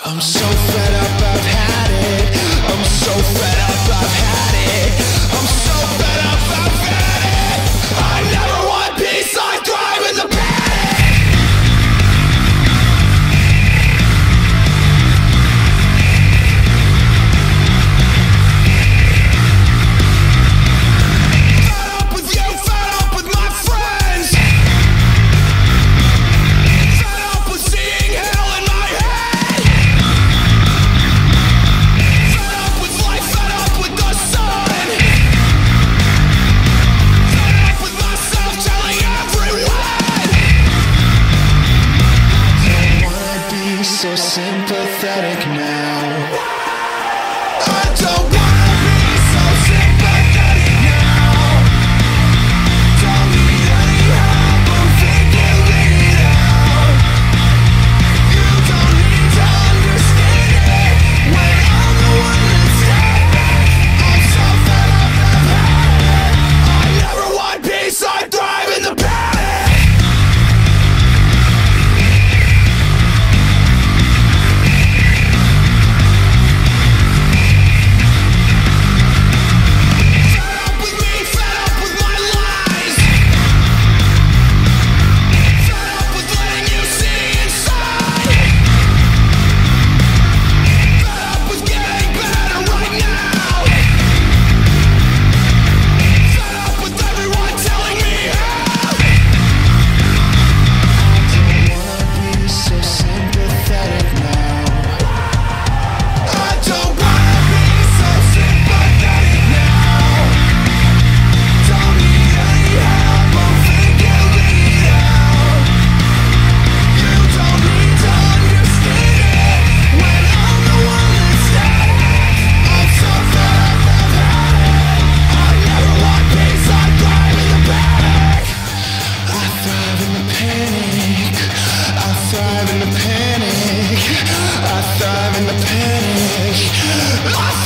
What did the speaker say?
I'm so fed up, I've had it. I'm so fed up, I've had it. I'm so fed up, I've had it. I never want peace, I thrive in the panic. So sympathetic now. I don't wanna be so sympathetic now. Don't need any help, I'm figuring it out. You don't need to understand it when I'm the one that's dead. I'm so fed up, I've had it. I never want peace, I thrive in the panic. I thrive in the panic.